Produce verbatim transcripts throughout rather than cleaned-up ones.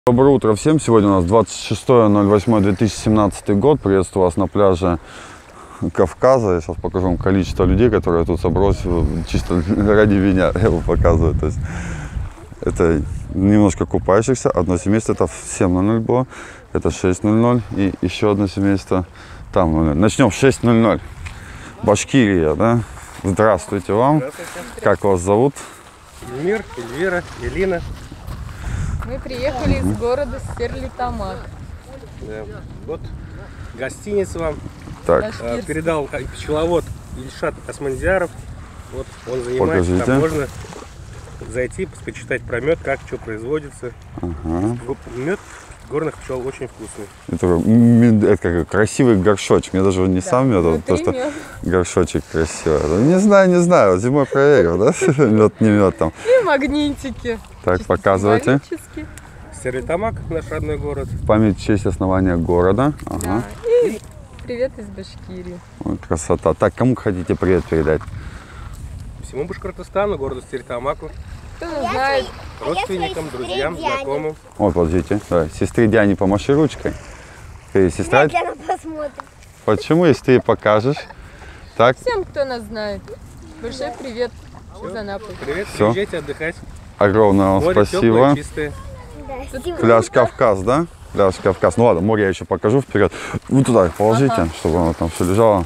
Доброе утро всем! Сегодня у нас двадцать шестое ноль восьмое две тысячи семнадцатый год. Приветствую вас на пляже Кавказа. Я сейчас покажу вам количество людей, которые тут собралось чисто ради меня. Я его показываю. То есть это немножко купающихся. Одно семейство это в семь ноль ноль было. Это шесть ноль ноль. И еще одно семейство там ноль ноль. Начнем в шесть ноль ноль. Башкирия, да? Здравствуйте вам. Здравствуйте. Как вас зовут? Эльмир, Эльвира, Элина. Мы приехали из города Стерлитамак. Да. Вот гостиница вам. Так, Э, передал пчеловод Ильшат Османдиаров. Вот он занимается, покажите. там можно зайти, почитать про мед, как что производится. Ага. Мед горных пчел очень вкусный. Это, это как красивый горшочек. Мне даже не Да, сам мед, а то, что мед. горшочек красивый. Не знаю, не знаю. Зимой проверил, да? Мед, не мед там. И магнитики. Так, Чисто показывайте. символически. Стерлитамак, наш родной город. В память в честь основания города. Ага. Да. И привет из Башкирии. Ой, красота. Так, кому хотите привет передать? Всему Башкортостану, городу Стерлитамаку, Кто нас знает, родственникам, друзьям, знакомым. Ой, подождите. Давай, сестре Диане помаши ручкой. Ты сестра? Диана посмотрит. Почему, если ты ей покажешь? Так, всем, кто нас знает. Большой привет из Анапы. Привет, Всё. приезжайте отдыхать. огромное вам Море спасибо. теплое, чистое. Да, Пляж Кавказ, да? Пляж Кавказ. Ну ладно, море я еще покажу вперед. Ну туда их положите, Ага. чтобы оно там все лежало.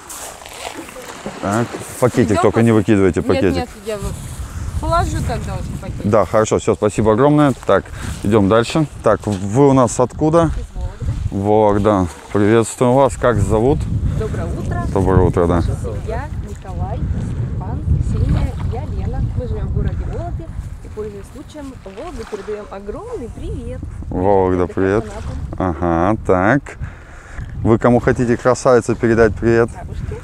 Так, пакетик Идём только по- не выкидывайте, пакетик. Нет, нет, я вот положу тогда вот пакет. Да, хорошо, все, спасибо огромное. Так, идем дальше. Так, вы у нас откуда? Вологда. Приветствуем вас. Как зовут? Доброе утро. Доброе утро, да. Наша семья Николай, Степан, Ксения, я Лена. Мы живем в городе Вологде и, пользуясь случаем, Вологду передаем огромный привет. Вологда, Отдыхаем привет. в Анапу. Ага, так. Вы кому хотите, красавице, передать привет? Бабушке.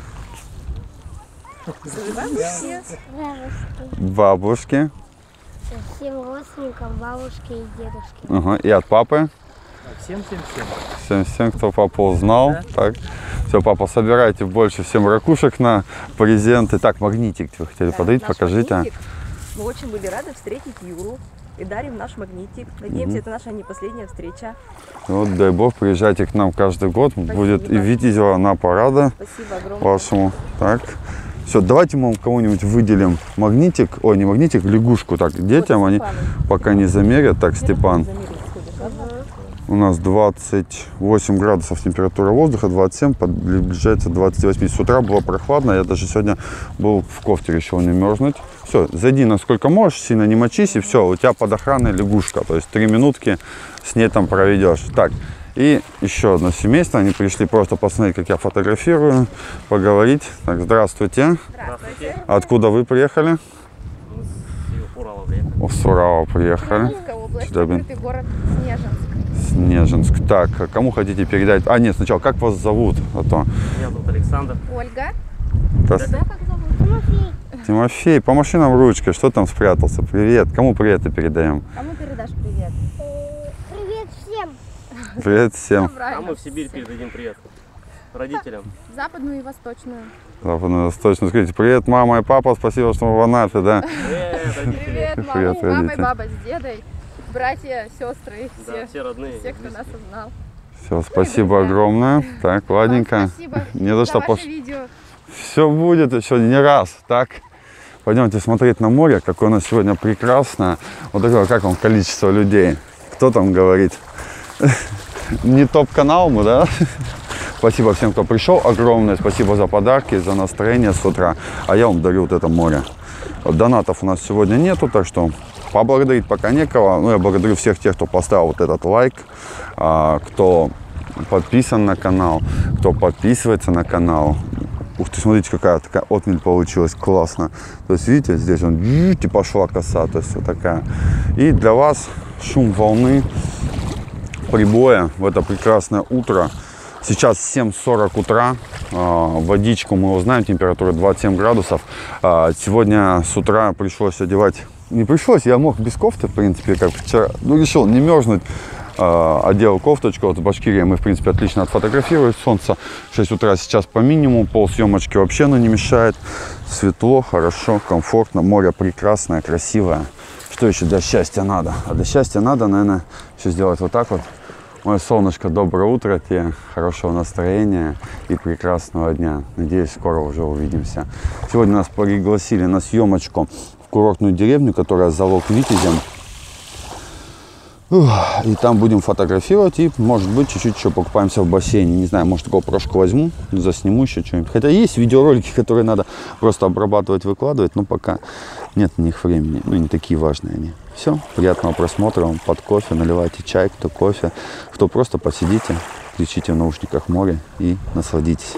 Бабушке. бабушки. Бабушке. Всем родственникам, бабушке и дедушке. Ага, и от папы. Всем-всем-всем. Всем, всем, кто папу узнал. Так. Все, папа, собирайте больше всем ракушек на презенты. Так, магнитик вы хотели Да, подарить, наш покажите. магнитик. Мы очень были рады встретить Юру и дарим наш магнитик. Надеемся, это наша не последняя встреча. Вот, дай бог, приезжайте к нам каждый год. Будет и Спасибо. Витязева на парада Спасибо огромное. вашему. Так. Все, давайте мы кого-нибудь выделим магнитик. Ой, не магнитик, лягушку. Так, детям Вот, они Степану. пока не замерят. Так, Степан. Замерить сходишь, ладно? У нас двадцать восемь градусов температура воздуха, двадцать семь, приближается двадцать восемь. С утра было прохладно, я даже сегодня был в кофте, решил не мерзнуть. Все, зайди насколько можешь, сильно не мочись, и все, у тебя под охраной лягушка. То есть три минутки с ней там проведешь. Так, и еще одно семейство, они пришли просто посмотреть, как я фотографирую, поговорить. Так, здравствуйте. Здравствуйте. Откуда вы приехали? Урала приехали. О, с Урала приехали. Московская область, Сюда, блин. открытый город Снежинск. Снежинск. Так, а кому хотите передать? А, нет, сначала, как вас зовут? А то... Меня зовут Александр. Ольга. Раз- Тебя как зовут? Тимофей, Тимофей, помаши нам ручкой, что там спрятался? Привет. Кому привет передаем? Кому передашь привет? э, привет всем. Привет всем. А мы в Сибирь передадим привет родителям. Западную и восточную. Западно-восточно. Скажите, привет, мама и папа, спасибо, что мы в Анапе, да? Привет, родители. Привет, мама, Привет, с мамой, родители. баба с дедой, братья, сестры, Да, все, все родные. все, кто нас узнал. Все, спасибо огромное. Так, ладненько. Вам спасибо Не за за что. ваше Пош... видео. Все будет еще не раз. Так, пойдемте смотреть на море, какое у нас сегодня прекрасное. Вот такое, как вам количество людей. Кто там говорит? Не топ-канал мы, да? Спасибо всем, кто пришел. Огромное спасибо за подарки, за настроение с утра. А я вам дарю вот это море. Вот донатов у нас сегодня нету, так что поблагодарить пока некого. Ну, я благодарю всех тех, кто поставил вот этот лайк, а, кто подписан на канал, кто подписывается на канал. Ух ты, смотрите, какая такая отмель получилась, классно. То есть, видите, здесь он и пошла коса, то есть вот такая. И для вас шум волны, прибоя в это прекрасное утро. Сейчас семь сорок утра, водичку мы узнаем, температура двадцать семь градусов. Сегодня с утра пришлось одевать, не пришлось, я мог без кофты, в принципе, как вчера, ну решил не мерзнуть. Одел кофточку, вот в Башкирии мы, в принципе, отлично отфотографировали солнце. шесть утра сейчас по минимуму, пол съемочки вообще оно не мешает. Светло, хорошо, комфортно, море прекрасное, красивое. что еще для счастья надо? А для счастья надо, наверное, еще сделать вот так вот. Мое солнышко, доброе утро тебе, хорошего настроения и прекрасного дня. Надеюсь, скоро уже увидимся. Сегодня нас пригласили на съемочку в курортную деревню, которая залог Витязем. И там будем фотографировать и, может быть, чуть-чуть еще покупаемся в бассейне. Не знаю, может, GoPro-шку возьму, засниму еще что-нибудь. Хотя есть видеоролики, которые надо просто обрабатывать, выкладывать, но пока нет на них времени. Ну, не такие важные они. Все, приятного просмотра вам под кофе. Наливайте чай, кто кофе, кто просто посидите, включите в наушниках море и насладитесь.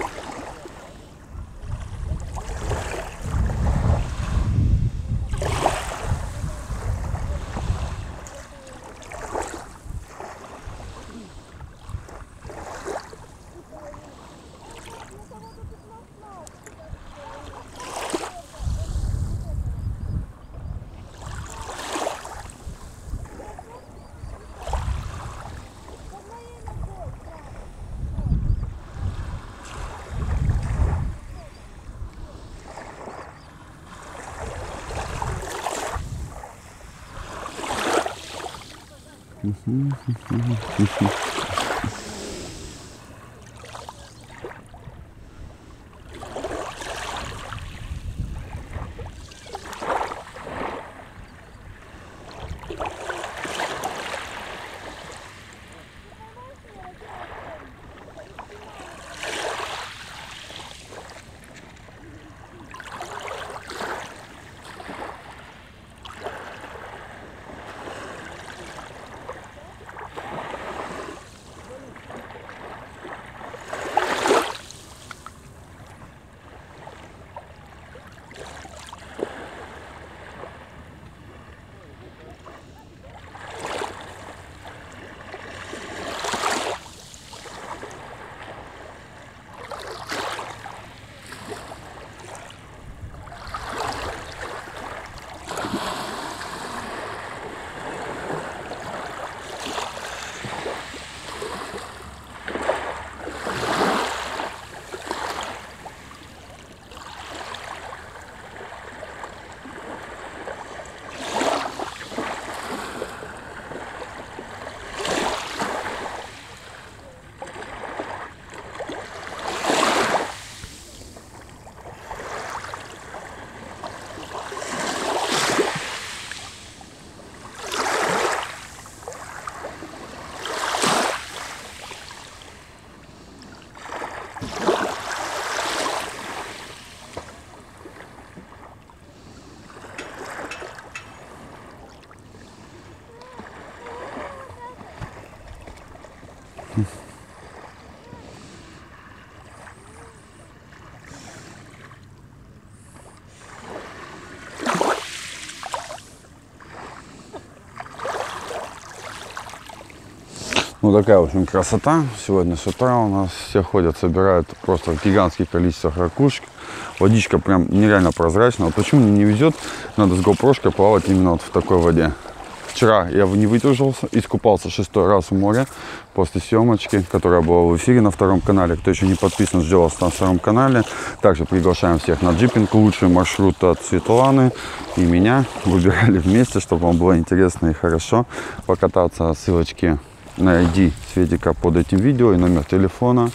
Ну, такая, в общем, красота. Сегодня с утра у нас все ходят, собирают просто в гигантских количествах ракушек. Водичка прям нереально прозрачная. Вот почему мне не везет, надо с GoPro-шкой плавать именно вот в такой воде. Вчера я не выдержался, искупался шестой раз в море после съемочки, которая была в эфире на втором канале. Кто еще не подписан, ждет вас на втором канале. Также приглашаем всех на джипинг. Лучший маршрут от Светланы и меня. Выбирали вместе, чтобы вам было интересно и хорошо покататься. Ссылочки на ай ди Светика под этим видео и номер телефона.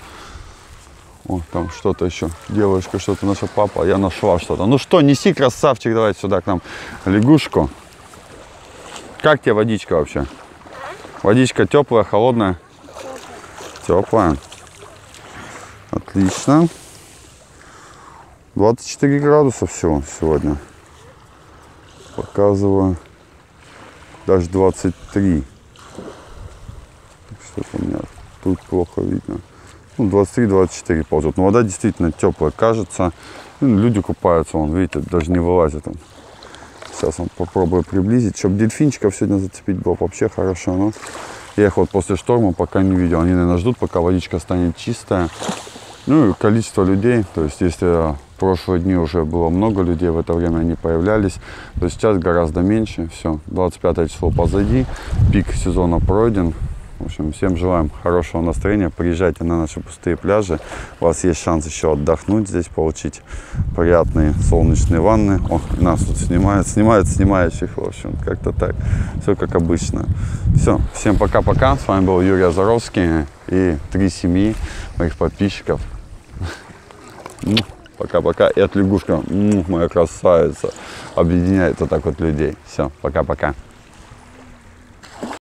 О, там что-то еще. Девушка, что-то наша папа. Я нашла что-то. Ну что, неси, красавчик, давай сюда к нам лягушку. Как тебе водичка вообще? Водичка теплая, холодная? Теплая. Отлично. двадцать четыре градуса всего сегодня. Показываю. Даже двадцать три. Что-то у меня тут плохо видно. Ну, двадцать три — двадцать четыре ползут. Но вода действительно теплая, кажется. Ну, люди купаются, вон, видите, даже не вылазят. Он. Сейчас он попробую приблизить. Чтобы дельфинчиков сегодня зацепить было вообще хорошо. Но я их вот после шторма пока не видел. Они, наверное, ждут, пока водичка станет чистая. Ну и количество людей. То есть, если в прошлые дни уже было много людей, в это время они появлялись, то сейчас гораздо меньше. Все, двадцать пятое число позади. Пик сезона пройден. В общем, всем желаем хорошего настроения. Приезжайте на наши пустые пляжи. У вас есть шанс еще отдохнуть здесь, получить приятные солнечные ванны. Ох, нас тут снимают, снимают снимающих. В общем, как-то так. Все как обычно. Все, всем пока-пока. С вами был Юрий Озоровский и три семьи моих подписчиков. Пока-пока. И от лягушка, моя красавица, объединяет вот так вот людей. Все, пока-пока.